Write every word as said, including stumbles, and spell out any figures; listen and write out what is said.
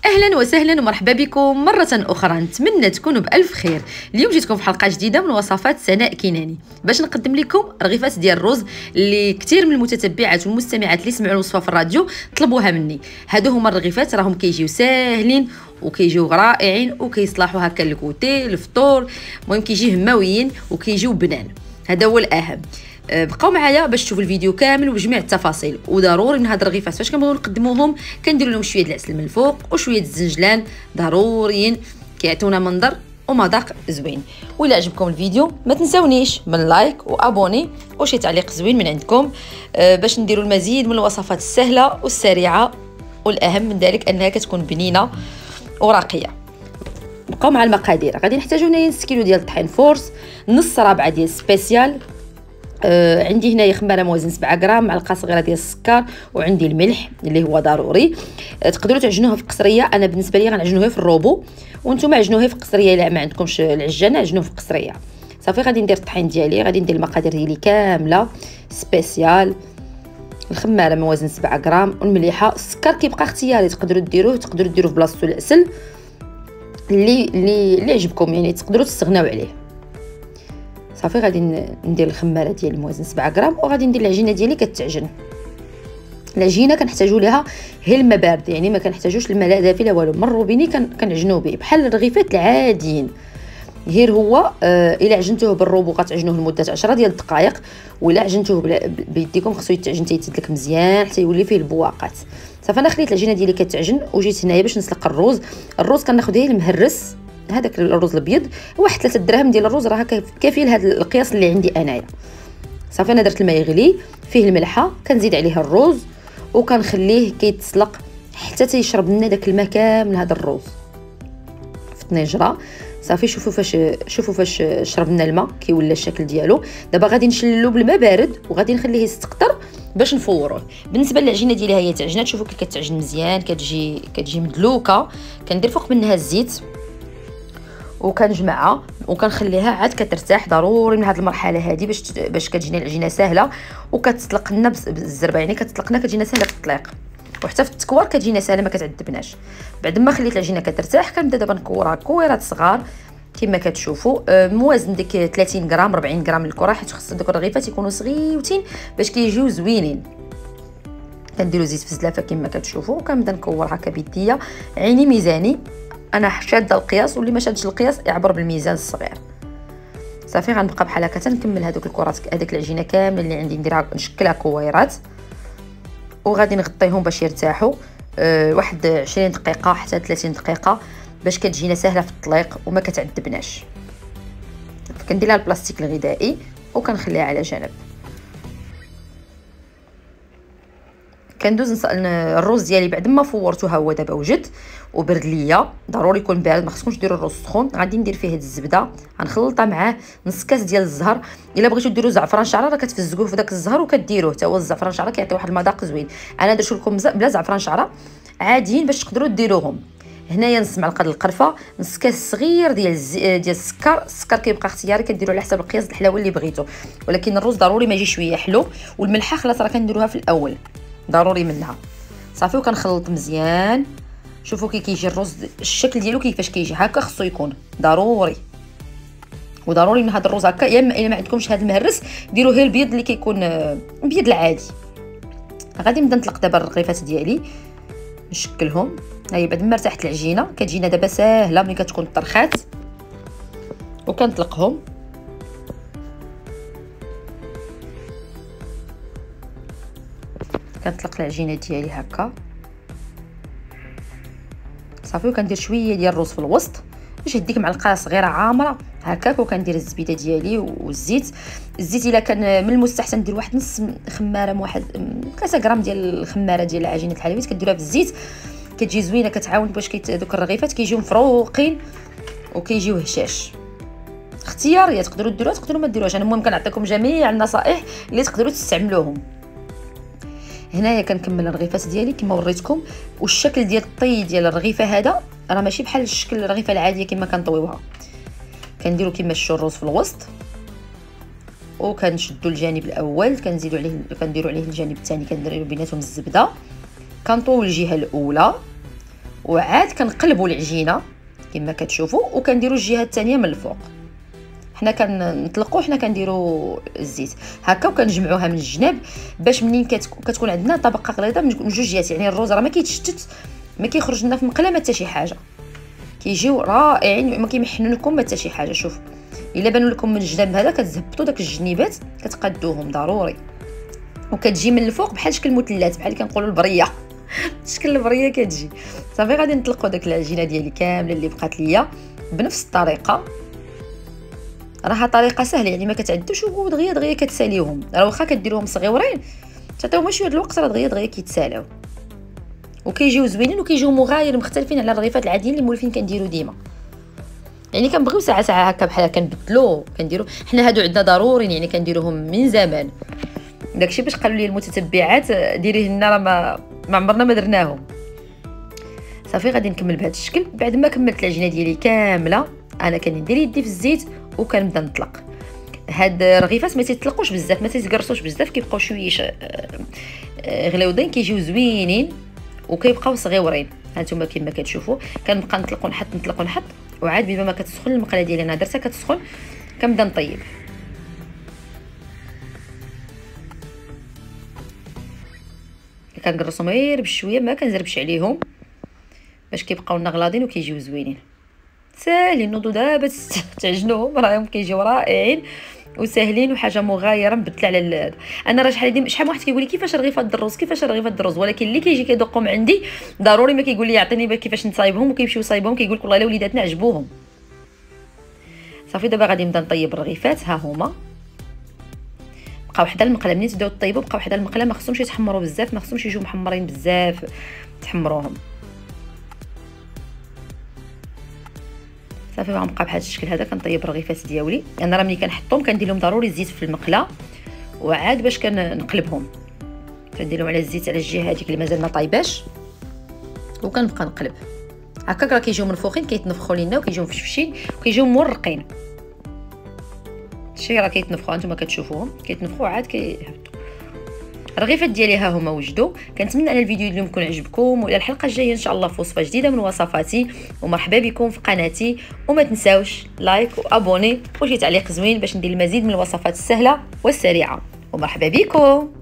اهلا وسهلا ومرحبا بكم مره اخرى. نتمنى تكونوا بالف خير. اليوم جيتكم في حلقه جديده من وصفات سناء كناني باش نقدم لكم رغيفات ديال الرز اللي كثير من المتتبعات والمستمعات اللي سمعوا الوصفه في الراديو طلبوها مني. هادو هما الرغيفات، راهم كيجيو ساهلين وكيجيو رائعين وكيصلحوا هكا الكوتي الفطور. المهم كيجي هماويين وكيجيو بنان، هذا هو الاهم. بقاو معايا باش تشوفوا الفيديو كامل وبجميع التفاصيل. وضروري من هاد الرغيفات فاش كنبغيو نقدموهم كنديروا لهم شويه د العسل من الفوق وشويه د الزنجلان ضروريين، كيعطيونا منظر ومذاق زوين. وإلا عجبكم الفيديو ما تنساونيش من لايك وابوني وشي تعليق زوين من عندكم باش نديروا المزيد من الوصفات السهله والسريعه، والاهم من ذلك انها كتكون بنينه وراقيه. بقاو مع المقادير. غادي نحتاجو هنايا نص كيلو ديال الطحين فورس، نص رابعه ديال سبيسيال، آه عندي هنايا خماره موازن سبعة غرام، معلقه صغيره ديال السكر، وعندي الملح اللي هو ضروري. آه تقدروا تعجنوها في القصريه، انا بالنسبه لي غنعجنوها في الروبو وانتم عجنوها في القصريه. الا ما عندكمش العجانه عجنوه في القصريه. صافي غادي ندير الطحين ديالي، غادي ندير المقادير ديالي كامله. سبيسيال، الخماره موازن سبعة غرام، والمليحه. السكر كيبقى اختياري، تقدروا ديروه تقدروا ديروه في بلاصتو العسل اللي اللي اللي عجبكم، يعني تقدروا تستغناو عليه. صافي غادي ندير الخماره ديالي موازن سبعة غرام، وغادي ندير العجينه ديالي كتعجن. العجينه كنحتاجوا ليها هي الماء بارد، يعني ما كنحتاجوش الماء لا دافي لا والو. من الروبيني كنعجنوه به بحال الرغيفات العاديين. غير هو آه الا عجنتوه بالروبو غتعجنوه لمده عشرة ديال الدقائق، ولا عجنتوه بيديكم خصو يتعجن تيتدلك مزيان حتى يولي فيه البواقات. صافي انا خليت العجينه ديالي كتعجن وجيت هنايا باش نسلق الروز. الروز كناخذ غير المهرس، هذاك الرز الابيض، واحد ثلاثة دراهم ديال الرز راه كافي لهذا القياس اللي عندي انايا. صافي انا درت الماء يغلي فيه الملحه، كنزيد عليه الرز وكنخليه كيتسلق حتى تيشرب لنا داك الماء كامل هذا الرز في الطنجره. صافي شوفوا فاش شوفوا فاش شرب لنا الماء كي ولا الشكل ديالو. دابا غادي نشللو بالماء بارد وغادي نخليه يستقطر باش نفوروه. بالنسبه للعجينه ديالي هي تعجنات، شوفوا كي كتعجن مزيان، كتجي كتجي مدلوكه. كندير فوق منها الزيت وكنجمعها وكنخليها عاد كترتاح. ضروري من هذه المرحله هذه باش باش كتجينا العجينه سهله وكتطلق لنا بالزربه، يعني كتطلق لنا كتجينا سهله في التطليق، وحتى في التكوار كتجينا سهله ما كتعذبناش. بعد ما خليت العجينه كترتاح كنبدا دابا نكورها كويرات صغار كما كتشوفوا. موازن ديك ثلاثين غرام أربعين غرام الكره، حيت خص دوك الرغيفات يكونوا صغيوتين باش كيجيو زوينين. كنديروا زيت في الزلافه كما كتشوفوا وكنبدا نكور هكا بيديا، عيني ميزاني. انا شاده القياس، واللي ما شادش القياس يعبر بالميزان الصغير. صافي غنبقى بحال هكا تنكمل هذوك الكرات، هذيك العجينه كامله اللي عندي نديرها نشكلها كويرات وغادي نغطيهم باش يرتاحوا أه واحد عشرين دقيقه حتى ثلاثين دقيقه باش كتجينا سهله في التطليق وما كتعذبناش. كنديرها البلاستيك الغذائي وكنخليها على جنب. كندوز الرز ديالي بعد ما فورته، ها هو دابا وجد وبرد ليا. ضروري يكون بارد، ما خصكمش ديروا الرز سخون. غادي ندير فيه هاد الزبده، غنخلطها معاه نص كاس ديال الزهر. الا بغيتو ديروا زعفران شعره راه كتفزقوه في داك الزهر وكديروه حتى هو. الزعفران شعره كيعطي واحد المذاق زوين. انا درت لكم بلا زعفران شعره عاديين باش تقدروا ديروهم. هنايا نص معلقه ديال القرفه، نص كاس صغير ديال ديال السكر. السكر كيبقى اختياري، كديروا على حسب القياس الحلاوه اللي بغيتو، ولكن الرز ضروري ما يجي شويه حلو. والملحه خلاص راه كنديروها في الاول ضروري منها. صافي وكنخلط مزيان. شوفوا كي كيجي الرز الشكل ديالو كيفاش كيجي هكا خصو يكون ضروري. وضروري من هذا الرز هكا، يا اما الا ما عندكمش هذا المهرس ديروا غير البيض اللي كيكون البيض العادي. غادي نبدا نطلق دابا الرغيفات ديالي نشكلهم. هاي بعد ما ارتاحت العجينه كتجينا دابا ساهله ملي كتكون طرخات وكنطلقهم. كنطلق العجينه ديالي هكا صافي، وكندير شويه ديال الرز في الوسط باش يديك معلقه صغيره عامره هكاك، وكندير الزبيده ديالي والزيت. الزيت الا كان من المستحسن ندير واحد نص خماره، واحد ثلاثة غرام ديال الخماره ديال عجينه الحلويات كديروها في الزيت، كتجي زوينه كتعاون باش كيت دوك الرغيفات كيجيو مفروقين وكيجيو هشاش. اختياريه، تقدروا ديروها تقدروا ما ديروهاش. انا المهم كنعطيكم جميع النصائح اللي تقدروا تستعملوهم. هنايا كنكمل الرغيفات ديالي كما وريتكم. والشكل ديال الطي ديال الرغيفه هذا راه ماشي بحال الشكل الرغيفه العاديه كما كنطويوها. كنديروا كما شتو الرز في الوسط وكنشدوا الجانب الاول، كنزيدوا عليه كنديروا عليه الجانب الثاني، كنديروا بيناتهم الزبده، كنطويو الجهه الاولى وعاد كنقلبوا العجينه كما كتشوفوا وكنديروا الجهه الثانيه من الفوق. حنا كنطلقوا حنا كنديروا الزيت هكا وكنجمعوها من الجناب باش منين كتكون عندنا طبقه غليظه من جوج جهات، يعني الروز راه ما كيتشتت ما كيخرج لنا في مقله ما حتى شي حاجه، كيجيو رائعين ما كيمحنوا لكم ما حتى شي حاجه. شوف الا بانوا لكم من الجناب هذا كتزبطوا داك الجنيبات كتقادوهم ضروري، وكتجي من الفوق بحال شكل مثلث بحال كنقولوا البريه شكل البريه كتجي. صافي غادي نطلقوا داك العجينه ديالي كامله اللي بقات ليا بنفس الطريقه. راها طريقه سهله يعني ما كتعدوش ودغيا دغيا كتساليوهم، راه واخا كديروهم صغيورين تعطيوهم شويه الوقت راه دغيا دغيا كيتسالاو وكيجيو زوينين وكيجيو مغاير مختلفين على الرغيفات العاديين اللي مولفين كنديروا ديما. يعني كنبغيو ساعه ساعه هكا بحال كنبدلو كنديرو حنا هادو عندنا ضروري يعني كنديروهم من زمان. داكشي باش قالوا لي المتتبعات ديريه لنا راه ما ما عمرنا ما درناهم. صافي غادي نكمل بهذا الشكل. بعد ما كملت العجينه ديالي كامله انا كندير يدي في الزيت وكنبدا نطلق. هاد الرغيفات ما تيطلقوش بزاف ما تيتقرصوش بزاف كيبقاو شويش غليوضين كيجيو زوينين وكيبقاو صغيورين. هانتوما كما كتشوفوا كنبقى نطلق ونحط نطلق ونحط وعاد بما ما كتسخن المقله ديالي انا درتها كتسخن كنبدا نطيب. كنقرصهم غير بشويه ما كنزربش عليهم باش كيبقاو لنا غلاضين وكيجيو زوينين ساهلين. نوضوا دابا تعجنوهم راهم كيجيو رائعين وساهلين وحاجه مغايره مبدله على ال... انا راه شحال ديما شحال واحد كيقول لي كيفاش رغيفه الدروز كيفاش رغيفه الدروز، ولكن اللي كيجي كيذوقهم عندي ضروري ما كيقول لي يعطيني كيفاش نصايبهم وكيمشيو صايبهم كيقول لك والله الا وليداتنا عجبوهم. صافي دابا غادي نبدا نطيب الرغيفات. ها هما بقاو حدا المقله منين تبداو طيبوا بقاو حدا المقله ما خصهمش يتحمروا بزاف ما خصهمش يجيو محمرين بزاف تحمروهم. صافي غنبقى بهذا الشكل هذا كنطيب الرغيفات ديالي. انا راه ملي كنحطهم كندير لهم ضروري الزيت في المقله وعاد باش كنقلبهم كندير لهم على الزيت على الجهه هذيك اللي مازال ما طايباش وكنبقى نقلب هكاك راه كيجيو منفوخين كيتنفخوا لينا وكيجيو مفشفشين وكيجيو مورقين. شي راه كيتنفخوا نتوما كتشوفوهم كيتنفخوا عاد كيهبطوا. الرغيفات ديالي ها هما وجدوا. كنتمنى ان الفيديو اليوم يكون عجبكم والى الحلقه الجايه ان شاء الله في وصفه جديده من وصفاتي. ومرحبا بكم في قناتي وما تنساوش لايك وابوني وشي تعليق زوين باش ندير المزيد من الوصفات السهله والسريعه. ومرحبا بكم.